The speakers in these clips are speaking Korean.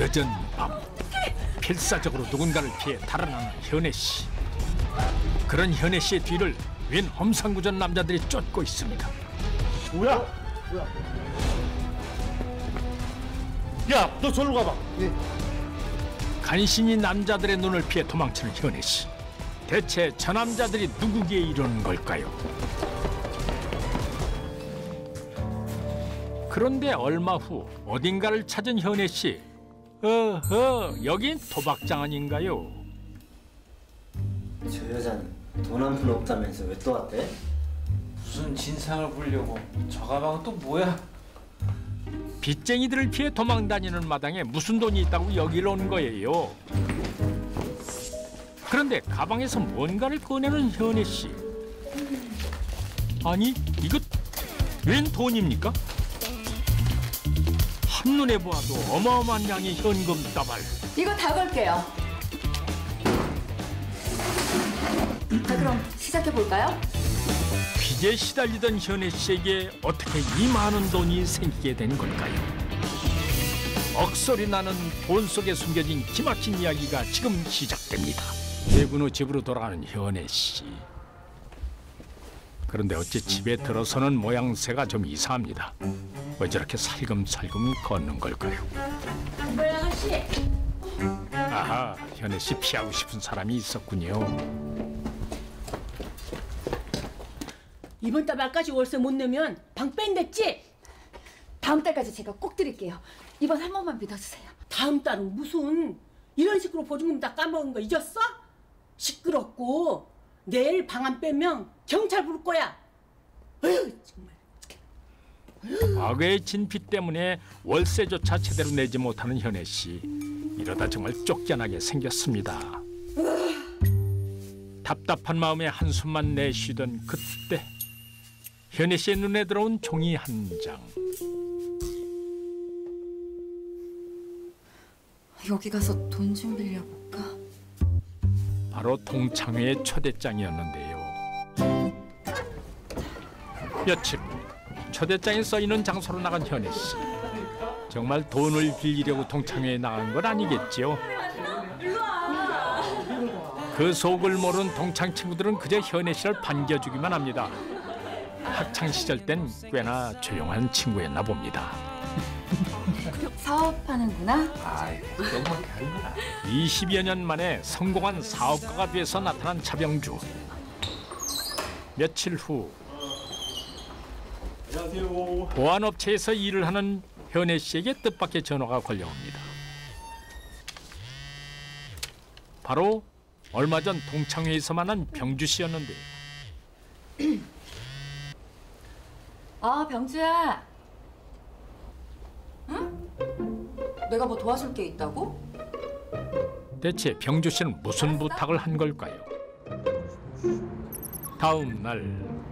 늦은 밤 필사적으로 누군가를 피해 달아나는 현애 씨. 그런 현애 씨의 뒤를 웬 험상궂은 남자들이 쫓고 있습니다. 뭐야? 야, 너 저리로 가봐. 예. 간신히 남자들의 눈을 피해 도망치는 현애 씨. 대체 저 남자들이 누구기에 이러는 걸까요? 그런데 얼마 후 어딘가를 찾은 현애 씨. 여긴 도박장 아닌가요? 저 여자는 돈 한 푼 없다면서 왜 또 왔대? 무슨 진상을 부리려고. 저 가방은 또 뭐야? 빚쟁이들을 피해 도망다니는 마당에 무슨 돈이 있다고 여기로 온 거예요. 그런데 가방에서 뭔가를 꺼내는 현애 씨. 아니, 이거 웬 돈입니까? 한눈에 보아도 어마어마한 양의 현금 다발. 이거 다 걸게요. 자, 그럼 시작해볼까요? 빚에 시달리던 현애 씨에게 어떻게 이 많은 돈이 생기게 된 걸까요? 억소리 나는 돈 속에 숨겨진 기막힌 이야기가 지금 시작됩니다. 퇴근 후 집으로 돌아가는 현애 씨. 그런데 어찌 집에 들어서는 모양새가 좀 이상합니다. 왜 저렇게 살금살금 걷는 걸까요? 뭐야, 아가씨? 아하, 현애 씨 피하고 싶은 사람이 있었군요. 이번 달 말까지 월세 못 내면 방 뺀댔지? 다음 달까지 제가 꼭 드릴게요. 이번 한 번만 믿어주세요. 다음 달은 무슨 이런 식으로 보증금 다 까먹은 거 잊었어? 시끄럽고 내일 방 안 빼면 경찰 부를 거야. 어휴, 정말. 과거의 진빚 때문에 월세조차 제대로 내지 못하는 현애 씨. 이러다 정말 쫓겨나게 생겼습니다. 답답한 마음에 한숨만 내쉬던 그때 현애 씨의 눈에 들어온 종이 한 장. 여기 가서 돈 좀 빌려볼까? 바로 동창회의 초대장이었는데요. 며칠 후 초대장에 써있는 장소로 나간 현애 씨. 정말 돈을 빌리려고 동창회에 나간 건 아니겠지요? 그 속을 모르는 동창 친구들은 그저 현애 씨를 반겨주기만 합니다. 학창 시절 땐 꽤나 조용한 친구였나 봅니다. 사업하는구나? 아이, 너무하게 하는구나. 20여 년 만에 성공한 사업가가 돼서 나타난 차병주. 며칠 후 안녕하세요. 보안업체에서 일을 하는 현애 씨에게 뜻밖의 전화가 걸려옵니다. 바로 얼마 전 동창회에서 만난 병주 씨였는데. 병주야. 응? 내가 뭐 도와줄 게 있다고? 대체 병주 씨는 무슨 부탁을 한 걸까요? 다음 날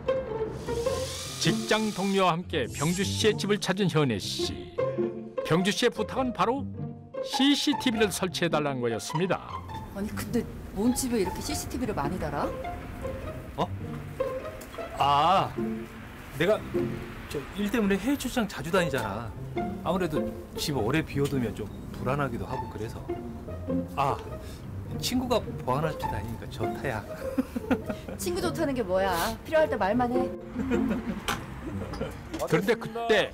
직장 동료와 함께 병주 씨의 집을 찾은 현애 씨. 병주 씨의 부탁은 바로 CCTV를 설치해달라는 거였습니다. 아니 근데 뭔 집에 이렇게 CCTV를 많이 달아? 어? 아, 내가 저 일 때문에 해외 출장 자주 다니잖아. 아무래도 집 오래 비워두면 좀 불안하기도 하고 그래서. 아, 친구가 보안업체 다니니까 좋다야. 친구 좋다는 게 뭐야? 필요할 때 말만 해. 그런데 그때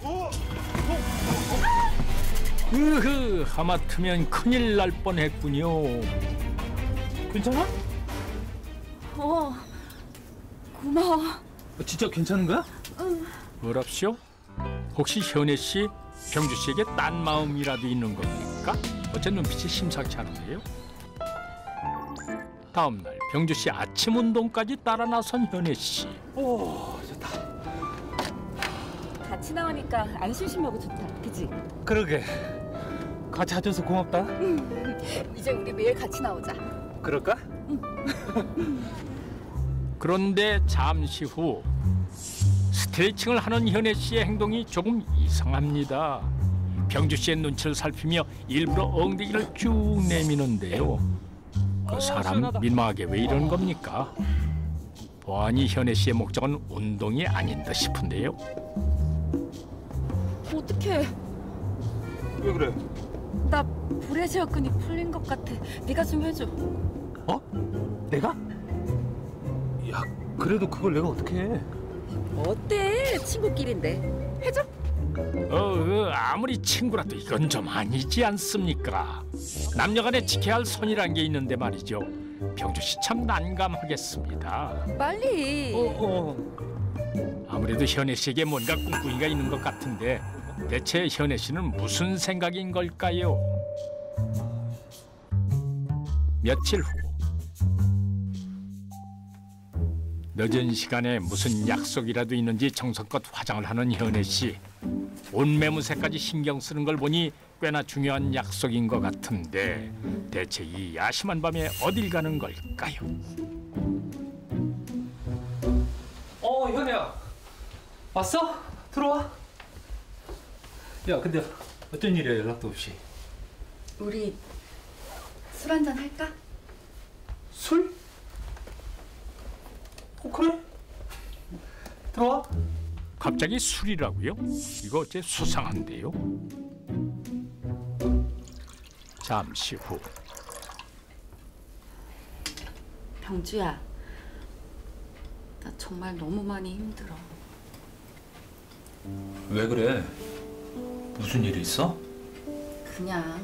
하마터면 큰일 날 뻔했군요. 괜찮아? 고마워. 진짜 괜찮은 거야? 뭐랍시오? 혹시 현애 씨, 병주 씨에게 딴 마음이라도 있는 겁니까? 어째 눈빛이 심상치 않은데요? 다음 날 병주 씨 아침 운동까지 따라 나선 현애 씨. 오, 좋다. 같이 나오니까 안 심심하고 좋다. 그치? 그러게. 같이 와줘서 고맙다. 이제 우리 매일 같이 나오자. 그럴까? 그런데 잠시 후 스트레칭을 하는 현애 씨의 행동이 조금 이상합니다. 병주 씨의 눈치를 살피며 일부러 엉덩이를 쭉 내미는데요. 그 사람 민망하게 왜 이러는 겁니까? 보아하니 현애 씨의 목적은 운동이 아닌 듯 싶은데요. 어떡해. 왜 그래? 나 브래지어끈이 풀린 것 같아. 네가 좀 해줘. 어? 내가? 야, 그래도 그걸 내가 어떻게 해? 어때? 친구끼리인데. 해줘. 아무리 친구라도 이건 좀 아니지 않습니까? 남녀간에 지켜야 할 선이란 게 있는데 말이죠. 병주 씨 참 난감하겠습니다. 빨리. 아무래도 현애 씨에게 뭔가 꿍꿍이가 있는 것 같은데 대체 현애 씨는 무슨 생각인 걸까요? 며칠 후 늦은 시간에 무슨 약속이라도 있는지 정성껏 화장을 하는 현애 씨. 옷 매무새까지 신경 쓰는 걸 보니 꽤나 중요한 약속인 것 같은데 대체 이 야심한 밤에 어딜 가는 걸까요? 현애야. 왔어? 들어와. 야, 근데 어쩐 일이야, 연락도 없이. 우리 술 한잔 할까? 술? 그래. 들어와. 갑자기 술이라고요? 이거 어째 수상한데요? 잠시 후 병주야, 나 정말 너무 많이 힘들어. 왜 그래? 무슨 일이 있어? 그냥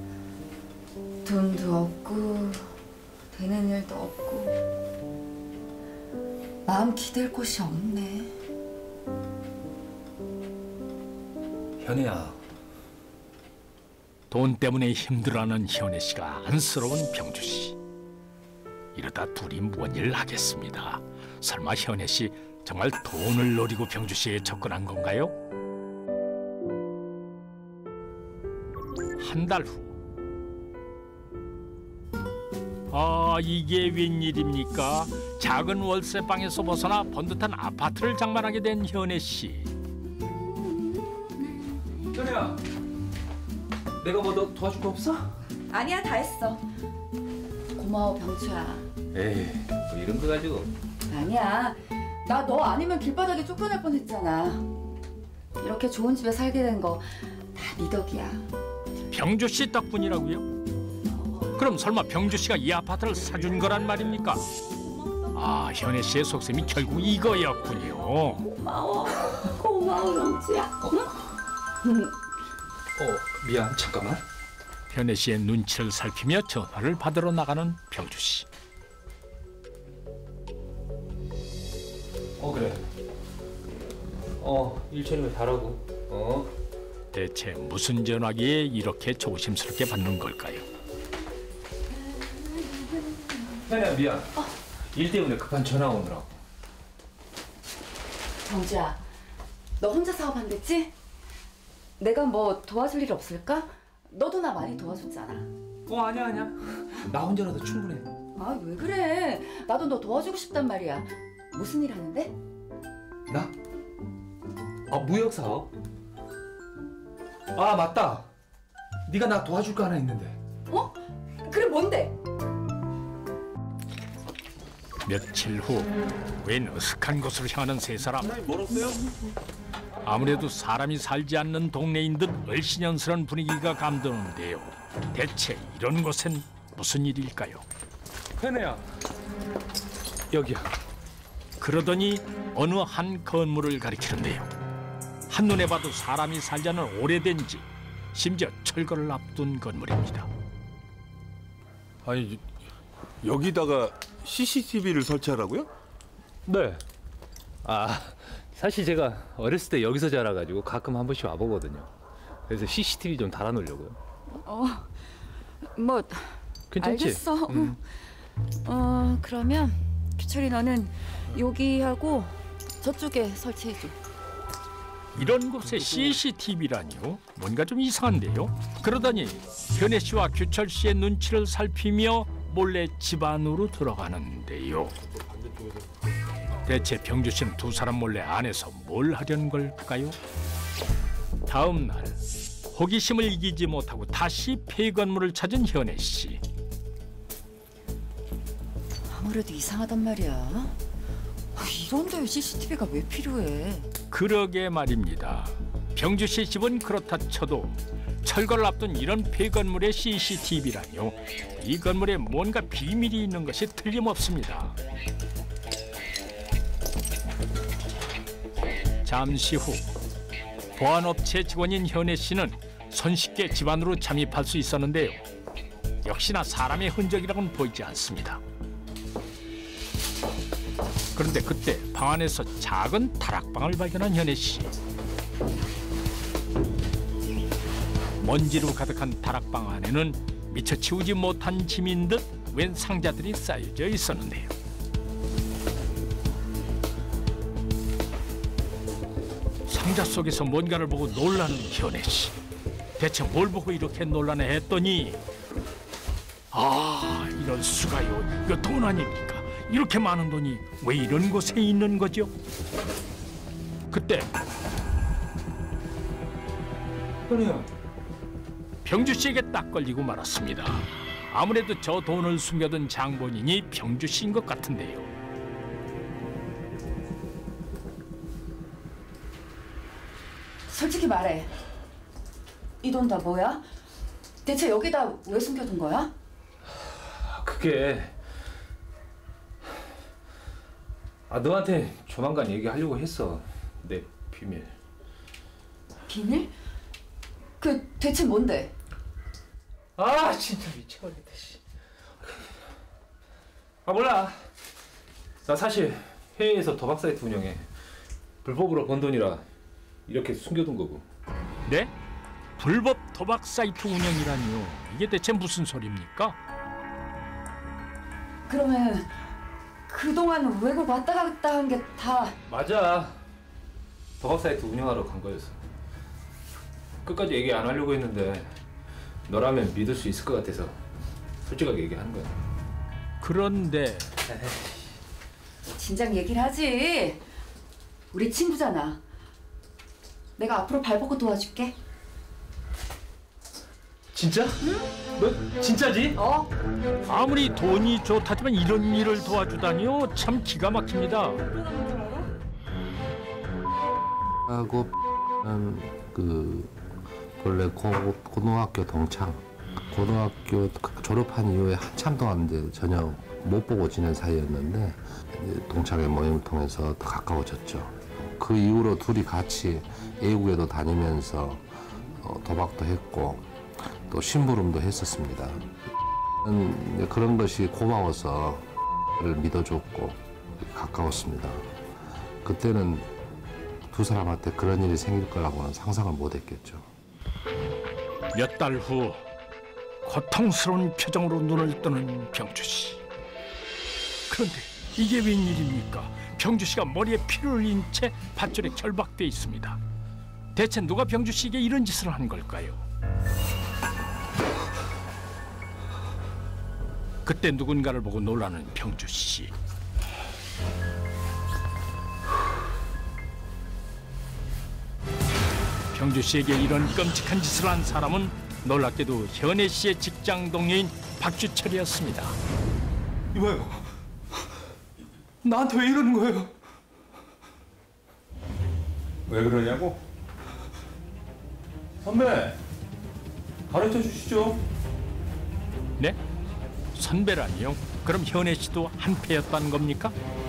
돈도 없고 되는 일도 없고 마음 기댈 곳이 없네. 현애야. 돈 때문에 힘들어하는 현애 씨가 안쓰러운 병주 씨. 이러다 둘이 뭔 일 하겠습니다. 설마 현애 씨 정말 돈을 노리고 병주 씨에 접근한 건가요? 한 달 후. 아, 이게 웬일입니까? 작은 월세방에서 벗어나 번듯한 아파트를 장만하게 된 현애 씨. 현애야. 내가 뭐 너 도와줄 거 없어? 아니야, 다 했어. 고마워, 병주야. 에이, 뭐 이런 거 가지고. 아니야, 나 너 아니면 길바닥에 쫓겨날 뻔했잖아. 이렇게 좋은 집에 살게 된 거 다 네 덕이야. 병주 씨 덕분이라고요? 그럼 설마 병주 씨가 이 아파트를 사준 거란 말입니까? 아, 현애 씨의 속셈이 결국 이거였군요. 고마워, 병주야. 미안, 잠깐만. 현애 씨의 눈치를 살피며 전화를 받으러 나가는 병주 씨. 그래. 일처리면 잘하고. 대체 무슨 전화기에 이렇게 조심스럽게 받는 걸까요? 현애야, 미안. 일 때문에 급한 전화 오느라고. 병주야, 너 혼자 사업한댔지? 내가 뭐 도와줄 일 없을까? 너도 나 많이 도와줬잖아. 아니야. 나 혼자라도 충분해. 아, 왜 그래? 나도 너 도와주고 싶단 말이야. 무슨 일 하는데? 나? 무역 사업. 아, 맞다. 네가 나 도와줄 거 하나 있는데. 그래, 뭔데? 며칠 후 웬 어색한 곳으로 향하는 세 사람. 아무래도 사람이 살지 않는 동네인 듯 얼씬연스러운 분위기가 감도는데요. 대체 이런 곳엔 무슨 일일까요? 현애야. 여기야. 그러더니 어느 한 건물을 가리키는데요. 한눈에 봐도 사람이 살지 않은 오래된 집, 심지어 철거를 앞둔 건물입니다. 아니, 여기다가 CCTV를 설치하라고요? 네. 사실 제가 어렸을 때 여기서 자라가지고 가끔 한 번씩 와보거든요. 그래서 CCTV 좀 달아놓으려고요. 뭐 괜찮지? 알겠어. 그러면 규철이 너는 여기하고 저쪽에 설치해줘. 이런 곳에 CCTV라니요? 뭔가 좀 이상한데요? 그러더니 현애 씨와 규철 씨의 눈치를 살피며 몰래 집 안으로 들어가는데요. 대체 병주 씨는 두 사람 몰래 안에서 뭘 하려는 걸까요? 다음 날 호기심을 이기지 못하고 다시 폐건물을 찾은 현애 씨. 아무래도 이상하단 말이야. 이런 데에 CCTV가 왜 필요해? 그러게 말입니다. 병주 씨의 집은 그렇다 쳐도 철거를 앞둔 이런 폐건물의 CCTV라뇨. 이 건물에 뭔가 비밀이 있는 것이 틀림없습니다. 잠시 후 보안업체 직원인 현애 씨는 손쉽게 집 안으로 잠입할 수 있었는데요. 역시나 사람의 흔적이라고는 보이지 않습니다. 그런데 그때 방 안에서 작은 다락방을 발견한 현애 씨. 먼지로 가득한 다락방 안에는 미처 치우지 못한 짐인 듯 웬 상자들이 쌓여져 있었는데요. 상자 속에서 뭔가를 보고 놀라는 현애 씨. 대체 뭘 보고 이렇게 놀라나 했더니 아, 이럴 수가요. 이거 돈 아닙니까? 이렇게 많은 돈이 왜 이런 곳에 있는 거죠? 그때 현우야. 병주 씨에게 딱 걸리고 말았습니다. 아무래도 저 돈을 숨겨둔 장본인이 병주 씨인 것 같은데요. 솔직히 말해. 이 돈 다 뭐야? 대체 여기다 왜 숨겨둔 거야? 그게 너한테 조만간 얘기하려고 했어. 내 비밀. 비밀? 그 대체 뭔데? 진짜 미쳐버리겠다. 씨. 몰라. 나 사실 해외에서 도박 사이트 운영해. 불법으로 번 돈이라 이렇게 숨겨둔 거고. 네? 불법 도박 사이트 운영이라니요. 이게 대체 무슨 소리입니까? 그러면 그동안 외국 왔다 갔다 한 게 다 맞아. 도박 사이트 운영하러 간 거였어. 끝까지 얘기 안 하려고 했는데 너라면 믿을 수 있을 것 같아서 솔직하게 얘기하는 거야. 그런데 진작 얘기를 하지. 우리 친구잖아. 내가 앞으로 발벗고 도와줄게. 진짜? 응? 너 진짜지? 아무리 돈이 좋다지만 이런 일을 도와주다니요. 참 기가 막힙니다. 하고 원래 고등학교 동창. 고등학교 졸업한 이후에 한참 동안 이제 전혀 못 보고 지낸 사이였는데 이제 동창회 모임을 통해서 더 가까워졌죠. 그 이후로 둘이 같이 외국에도 다니면서 도박도 했고 또 심부름도 했었습니다. 그런 것이 고마워서 를 믿어줬고 가까웠습니다. 그때는 두 사람한테 그런 일이 생길 거라고는 상상을 못했겠죠. 몇 달 후 고통스러운 표정으로 눈을 뜨는 병주 씨. 그런데 이게 웬일입니까? 병주 씨가 머리에 피를 흘린 채 밧줄에 결박돼 있습니다. 대체 누가 병주 씨에게 이런 짓을 한 걸까요? 그때 누군가를 보고 놀라는 병주 씨. 병주 씨에게 이런 끔찍한 짓을 한 사람은 놀랍게도 현애 씨의 직장 동료인 박주철이었습니다. 이봐요. 나한테 왜 이러는 거예요? 왜 그러냐고? 선배, 가르쳐 주시죠. 네? 선배라니요? 그럼 현애 씨도 한패였다는 겁니까?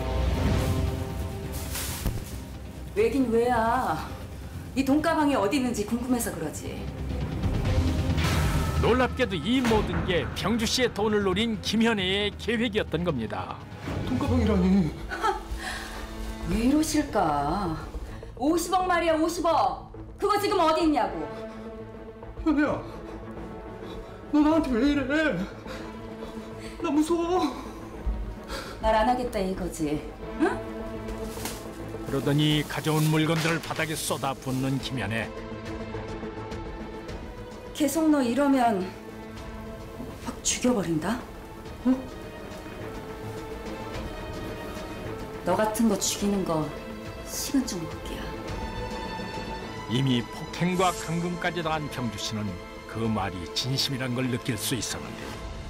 왜긴 왜야. 이 돈가방이 어디 있는지 궁금해서 그러지. 놀랍게도 이 모든 게 병주 씨의 돈을 노린 김현애의 계획이었던 겁니다. 돈가방이라니. 왜 이러실까? 50억 말이야, 50억. 그거 지금 어디 있냐고. 현애야, 너 나한테 왜 이래? 나 무서워. 말 안 하겠다 이거지. 응? 그러더니 가져온 물건들을 바닥에 쏟아붓는 김현애. 계속 너 이러면 확 죽여버린다. 너 같은 거 죽이는 거 식은 죽 먹기야. 이미 폭행과 감금까지 당한 병주 씨는 그 말이 진심이란 걸 느낄 수 있었는데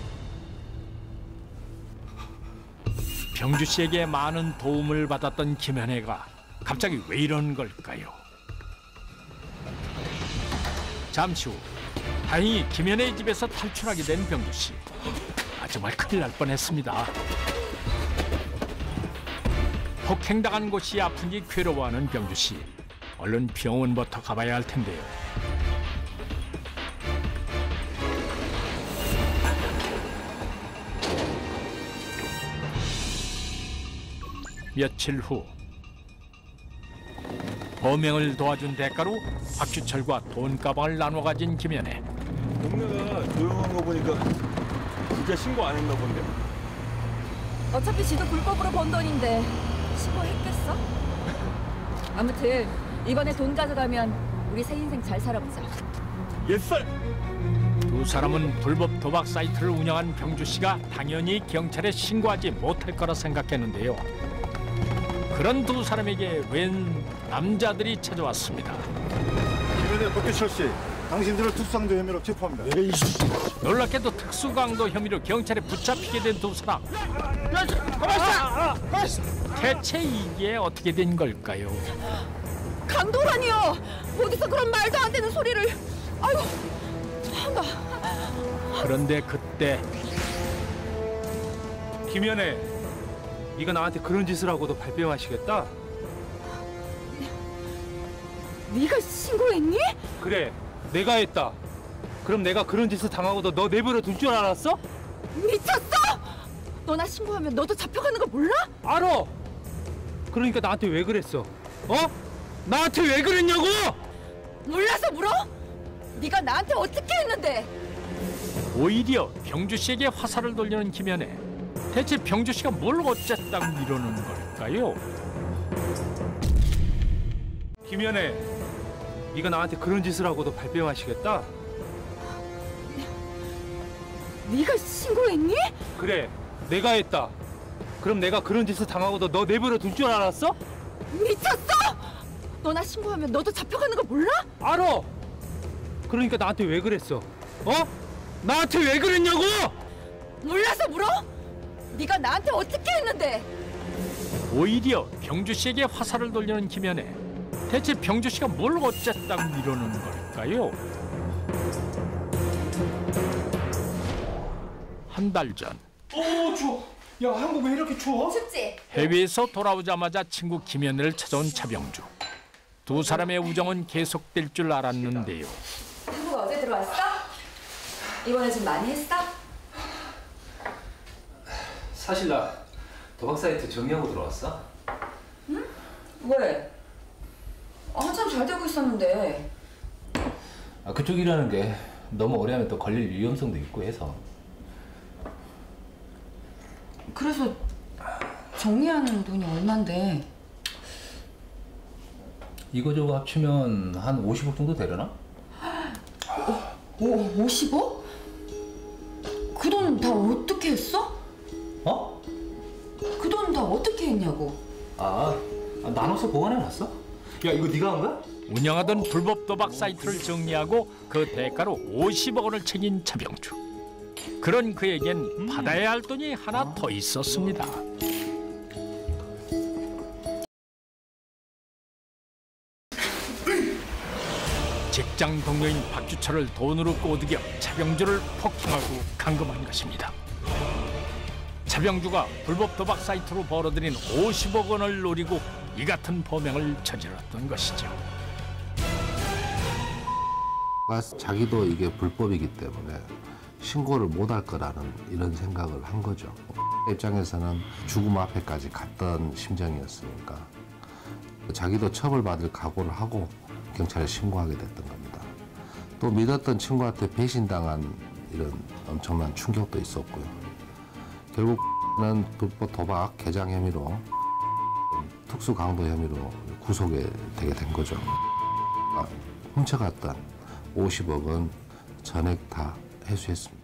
병주 씨에게 많은 도움을 받았던 김현애가 갑자기 왜 이런 걸까요? 잠시 후 다행히 김연애의 집에서 탈출하게 된 병주 씨. 정말 큰일 날 뻔했습니다. 폭행당한 곳이 아픈지 괴로워하는 병주 씨. 얼른 병원부터 가봐야 할 텐데요. 며칠 후 범행을 도와준 대가로 박주철과 돈가방을 나눠 가진 김연애. 동네가 조용한 거 보니까 진짜 신고 안 했나 본데. 어차피 지도 불법으로 번 돈인데 신고했겠어? 아무튼 이번에 돈 가져가면 우리 새 인생 잘 살아보자. 옛살. 두 사람은 불법 도박 사이트를 운영한 병주 씨가 당연히 경찰에 신고하지 못할 거라 생각했는데요. 그런 두 사람에게 웬 남자들이 찾아왔습니다. 김연애 박규철 씨, 당신들을 특수강도 혐의로 체포합니다. 놀랍게도 특수강도 혐의로 경찰에 붙잡히게 된 두 사람. 대체 이게 어떻게 된 걸까요? 강도라니요! 어디서 그런 말도 안 되는 소리를! 아유, 참나. 그런데 그때 김연애, 네가 나한테 그런 짓을 하고도 발뺌하시겠다? 네가 신고했니? 그래, 내가 했다. 그럼 내가 그런 짓을 당하고도 너 내버려 둘 줄 알았어? 미쳤어? 너 나 신고하면 너도 잡혀가는 거 몰라? 알아! 그러니까 나한테 왜 그랬어? 어? 나한테 왜 그랬냐고! 몰라서 물어? 네가 나한테 어떻게 했는데? 오히려 병주 씨에게 화살을 돌리는 김연애. 대체 병주 씨가 뭘 어쨌다고 이러는 걸까요? 김연애, 네가 나한테 그런 짓을 하고도 발뺌하시겠다? 네가 신고했니? 그래, 내가 했다. 그럼 내가 그런 짓을 당하고도 너 내버려 둘 줄 알았어? 미쳤어? 너 나 신고하면 너도 잡혀가는 거 몰라? 알아! 그러니까 나한테 왜 그랬어? 어? 나한테 왜 그랬냐고! 몰라서 물어? 네가 나한테 어떻게 했는데? 오히려 병주 씨에게 화살을 돌리는 김연애. 대체 병주 씨가 뭘 어쨌다고 이러는 걸까요? 한 달 전 추워. 야, 한국 왜 이렇게 추워? 춥지? 해외에서 돌아오자마자 친구 김연애를 찾아온 차병주. 두 사람의 우정은 계속될 줄 알았는데요. 한국 어제 들어왔어? 이번에 좀 많이 했어? 사실 나 도박 사이트 정리하고 들어왔어. 응? 왜? 한참 잘 되고 있었는데. 그쪽 일하는 게 너무 오래 하면 또 걸릴 위험성도 있고 해서. 그래서 정리하는 돈이 얼만데? 이거저거 합치면 한 50억 정도 되려나? 50억? 그 돈 다 어떻게 했어? 어? 그 돈 다 어떻게 했냐고. 나눠서 보관해놨어? 야, 이거 네가 한 거야? 운영하던 불법 도박 사이트를 정리하고 그 대가로 50억 원을 챙긴 차병주. 그런 그에겐 받아야 할 돈이 하나 더 있었습니다. 직장 동료인 박주철을 돈으로 꼬드겨 차병주를 폭행하고 감금한 것입니다. 차병주가 불법 도박 사이트로 벌어들인 50억 원을 노리고 이 같은 범행을 저질렀던 것이죠. 자기도 이게 불법이기 때문에 신고를 못할 거라는 이런 생각을 한 거죠. 입장에서는 죽음 앞에까지 갔던 심정이었으니까 자기도 처벌받을 각오를 하고 경찰에 신고하게 됐던 겁니다. 또 믿었던 친구한테 배신당한 이런 엄청난 충격도 있었고요. 결국은 불법 도박 개장 혐의로 특수강도 혐의로 구속이 되게 된 거죠. 훔쳐갔던 50억은 전액 다 회수했습니다.